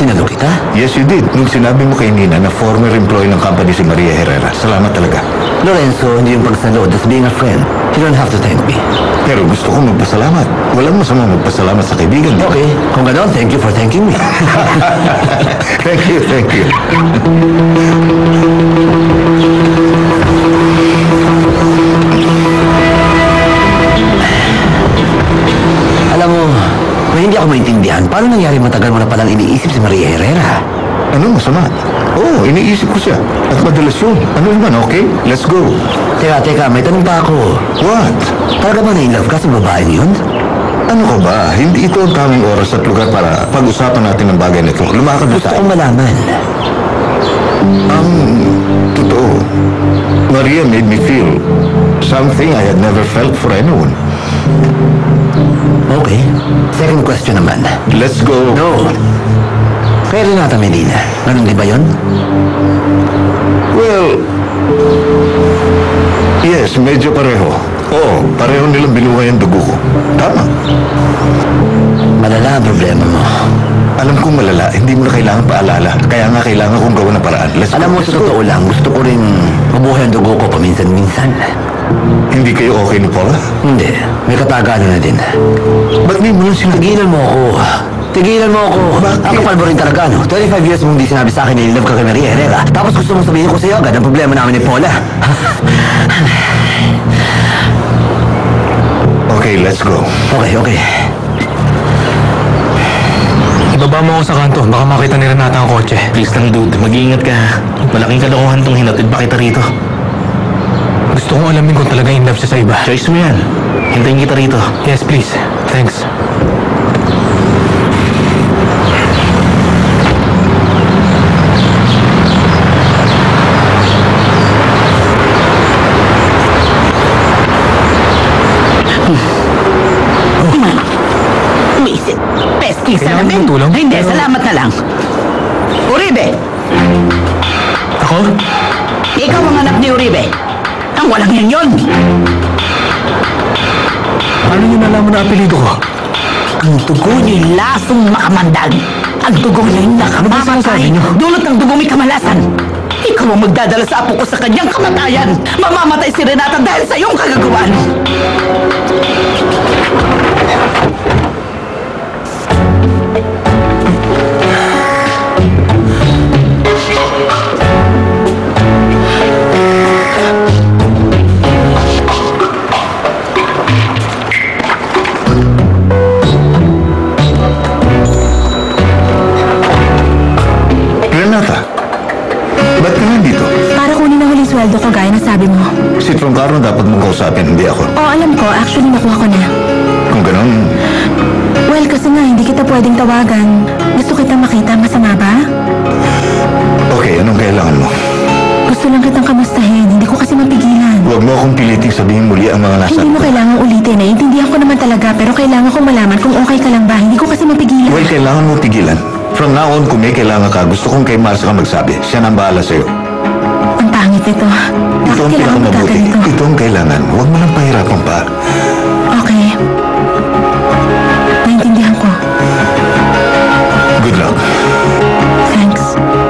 Tinalo kita? Yes, you did. Nung sinabi mo kay Nina na former employee ng company si Maria Herrera. Salamat talaga. Lorenzo, hindi yung pagsalo. Just being a friend. You don't have to thank me. Pero gusto ko magpasalamat. Walang masama magpasalamat sa kaibigan. Okay. Kung gano'n, thank you for thanking me. Thank you, thank you. Alam mo, hindi ako maintindihan. Paano nangyari matagal mo na palang iniisip si Maria Herrera? Ano masama? Oo, iniisip ko siya. At madalas yun. Ano naman, okay? Let's go. Teka, may tanong pa ako. What? Talaga ba na-inlove ka sa babae yun? Ano ka ba? Hindi ito ang tamang oras at lugar para pag-usapan natin ng bagay na ito. Lumakad na Gusto tayo. kong malaman. Totoo. Maria made me feel something I had never felt for anyone. Okay. Second question naman. Let's go. No. Kay Renata Medina. Ganun di ba yun? Well, yes, medyo pareho. Oo, pareho nilang binuhay ang dugo ko. Tama. Malala ang problema mo. Alam kong malala, hindi mo na kailangan paalala. Kaya nga kailangan kong gawa ng paraan. Alam mo, sa totoo lang, gusto ko rin mabuhay ang dugo ko paminsan-minsan. Hindi kayo okay ni Paula? Hindi. May katagalan na din. Ba't di mo lang sinabi? Tigilan mo ako. Tigilan mo ako. Bakit? Ang kapal mo rin talaga, no? 25 years mong hindi sinabi sa akin na in love ka kay Maria Herrera. Tapos gusto mong sabihin ko sa'yo agad ang problema namin ni Paula. Okay, let's go. Okay. Ibaba mo ako sa kanto. Baka makita ni Renata ang kotse. Please lang, dude. Mag-iingat ka. Malaking kalokohan tong hinatid pa kita rito. Gusto kong alamin kung talaga in love siya sa iba. Choice mo yan. Hintayin kita rito. Yes, please. Thanks. Pesky sa Kailangan namin. mo tulong? Hindi, salamat na lang. Uribe! Ako? Ikaw ang anak ni Uribe. Ang walang yan yun. Paano niyo nalaman na apelido ko? Ang dugo niyo'y lasong makamandag. Ang dugo niyo'y nakamamatay. sinasabi niyo? Dulot ng dugo may kamalasan. Ikaw ang magdadala sa apo ko sa kanyang kamatayan. Mamamatay si Renata dahil sa iyong kagagawan. Renata, ba't ka nandito? Para kunin ang huling sweldo ko gaya na sabi mo. Si Troncaro dapat mong kausapin, hindi ako. Oo, alam ko. Actually, nakuha ko na. Kung ganun, Well, kasi nga, hindi kita pwedeng tawagan. Gusto kita makita. Masama ba? okay, anong kailangan mo? Gusto lang kitang kamustahin. Hindi ko kasi mapigilan. Huwag mo akong piliting sabihin muli ang mga nasa... Hindi mo kailangang ulitin. Naiintindihan ko naman talaga. Pero kailangan kong malaman kung okay ka lang ba. Hindi ko kasi mapigilan. Well, kailangan mo pigilan. From now on, kung may kailangan ka, gusto kong kay Marcia ka magsabi. Siya nang bahala sa'yo. Ang pangit nito. Ito Bakit ang kailangan mo pinakamabuti. gaganito? Ito ang kailangan. Huwag mo nang pahirapan pa. Okay. Naintindihan ko. Good luck. Thanks.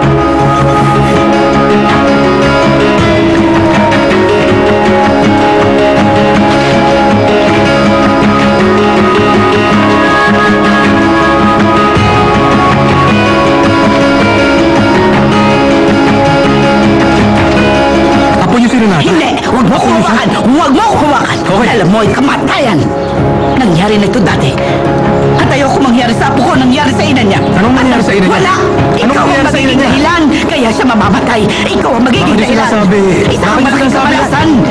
Apo niyo si Renata? Hindi! Huwag mo ko hawakan! Huwag mo ko hawakan! Alam mo, ay kamatayan! Nangyari na ito dati. At ayoko mangyari sa apo ko, nangyari sa ina niya. Anong nangyari sa ina niya? Wala! Anong Ikaw ang nangyari sa ina magiging niya? dahilan, kaya siya mamamatay. Ikaw ang magiging Bakit niyo dahilan. sinasabi? Isa Bakit ang niyo malaking sinasabi? kamalasan.